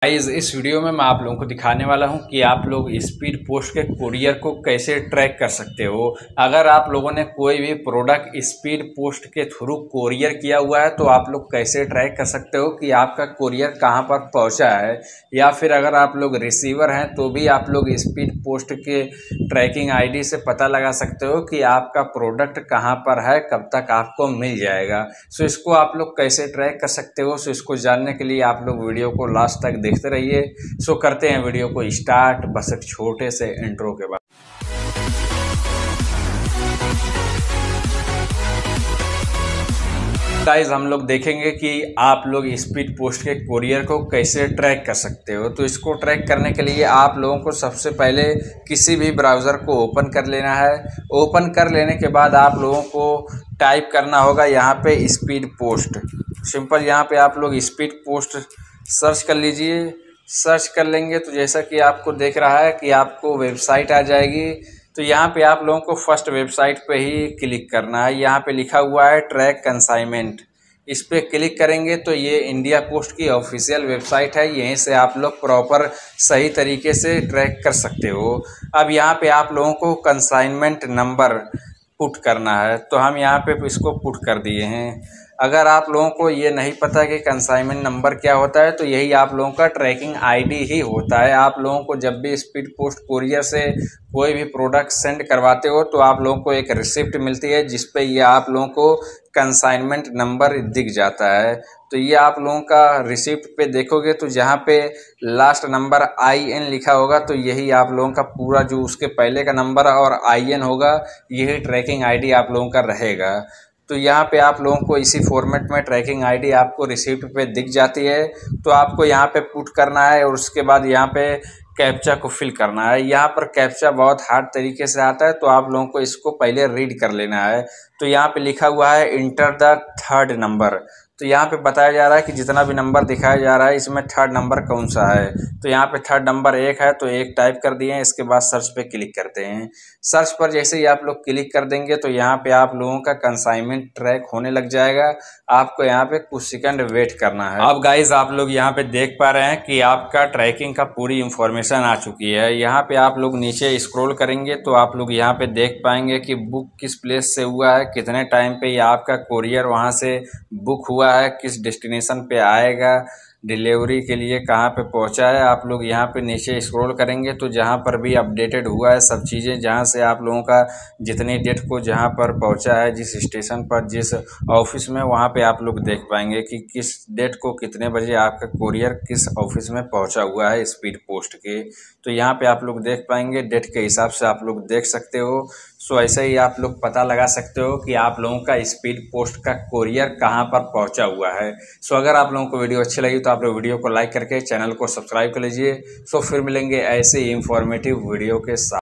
इस वीडियो में मैं आप लोगों को दिखाने वाला हूं कि आप लोग स्पीड पोस्ट के कुरियर को कैसे ट्रैक कर सकते हो। अगर आप लोगों ने कोई भी प्रोडक्ट स्पीड पोस्ट के थ्रू कुरियर किया हुआ है तो आप लोग कैसे ट्रैक कर सकते हो कि आपका कुरियर कहां पर पहुंचा है, या फिर अगर आप लोग रिसीवर हैं तो भी आप लोग स्पीड पोस्ट के ट्रैकिंग आईडी से पता लगा सकते हो कि आपका प्रोडक्ट कहां पर है, कब तक आपको मिल जाएगा। सो इसको आप लोग कैसे ट्रैक कर सकते हो, सो इसको जानने के लिए आप लोग वीडियो को लास्ट तक देखते रहिए। सो करते हैं वीडियो को स्टार्ट बस एक छोटे से इंट्रो के बाद। गाइस हम लोग देखेंगे कि आप लोग स्पीड पोस्ट के कुरियर को कैसे ट्रैक कर सकते हो। तो इसको ट्रैक करने के लिए आप लोगों को सबसे पहले किसी भी ब्राउज़र को ओपन कर लेना है। ओपन कर लेने के बाद आप लोगों को टाइप करना होगा यहाँ पे स्पीड पोस्ट। सिंपल यहाँ पे आप लोग स्पीड पोस्ट सर्च कर लीजिए। सर्च कर लेंगे तो जैसा कि आपको देख रहा है कि आपको वेबसाइट आ जाएगी। तो यहाँ पे आप लोगों को फर्स्ट वेबसाइट पे ही क्लिक करना है। यहाँ पे लिखा हुआ है ट्रैक कंसाइनमेंट, इस पर क्लिक करेंगे तो ये इंडिया पोस्ट की ऑफिशियल वेबसाइट है। यहीं से आप लोग प्रॉपर सही तरीके से ट्रैक कर सकते हो। अब यहाँ पे आप लोगों को कंसाइनमेंट नंबर पुट करना है, तो हम यहाँ पे इसको पुट कर दिए हैं। अगर आप लोगों को ये नहीं पता कि कंसाइनमेंट नंबर क्या होता है तो यही आप लोगों का ट्रैकिंग आईडी ही होता है। आप लोगों को जब भी स्पीड पोस्ट कुरियर से कोई भी प्रोडक्ट सेंड करवाते हो तो आप लोगों को एक रिसिप्ट मिलती है जिस पे ये आप लोगों को कंसाइनमेंट नंबर दिख जाता है। तो ये आप लोगों का रिसिप्ट पे देखोगे तो जहाँ पे लास्ट नंबर IN लिखा होगा तो यही आप लोगों का पूरा जो उसके पहले का नंबर और IN होगा यही ट्रैकिंग आईडी आप लोगों का रहेगा। तो यहाँ पे आप लोगों को इसी फॉर्मेट में ट्रैकिंग आईडी आपको रिसिप्ट पे दिख जाती है। तो आपको यहाँ पे पुट करना है और उसके बाद यहाँ पे कैप्चा को फिल करना है। यहाँ पर कैप्चा बहुत हार्ड तरीके से आता है तो आप लोगों को इसको पहले रीड कर लेना है। तो यहाँ पे लिखा हुआ है इंटर द थर्ड नंबर। तो यहाँ पे बताया जा रहा है कि जितना भी नंबर दिखाया जा रहा है इसमें थर्ड नंबर कौन सा है। तो यहाँ पे थर्ड नंबर 1 है तो 1 टाइप कर दिए हैं। इसके बाद सर्च पे क्लिक करते हैं। सर्च पर जैसे ही आप लोग क्लिक कर देंगे तो यहाँ पे आप लोगों का कंसाइनमेंट ट्रैक होने लग जाएगा। आपको यहाँ पे कुछ सेकंड वेट करना है। अब गाइज आप लोग यहाँ पे देख पा रहे हैं कि आपका ट्रैकिंग का पूरी इंफॉर्मेशन आ चुकी है। यहाँ पे आप लोग नीचे स्क्रॉल करेंगे तो आप लोग यहाँ पे देख पाएंगे कि बुक किस प्लेस से हुआ है, कितने टाइम पे ये आपका कुरियर वहाँ से बुक हुआ है, किस डेस्टिनेशन पे आएगा, डिलीवरी के लिए कहाँ पे पहुँचा है। आप लोग यहाँ पे नीचे स्क्रॉल करेंगे तो जहाँ पर भी अपडेटेड हुआ है सब चीज़ें, जहाँ से आप लोगों का जितनी डेट को जहाँ पर पहुँचा है, जिस स्टेशन पर, जिस ऑफिस में, वहाँ पे आप लोग देख पाएंगे कि किस डेट को कितने बजे आपका कुरियर किस ऑफिस में पहुँचा हुआ है स्पीड पोस्ट के। तो यहाँ पे आप लोग देख पाएंगे, डेट के हिसाब से आप लोग देख सकते हो। सो ऐसे ही आप लोग पता लगा सकते हो कि आप लोगों का स्पीड पोस्ट का कुरियर कहाँ पर पहुँचा हुआ है। सो अगर आप लोगों को वीडियो अच्छी लगी तो आप लोग वीडियो को लाइक करके चैनल को सब्सक्राइब कर लीजिए। सो फिर मिलेंगे ऐसे ही इंफॉर्मेटिव वीडियो के साथ।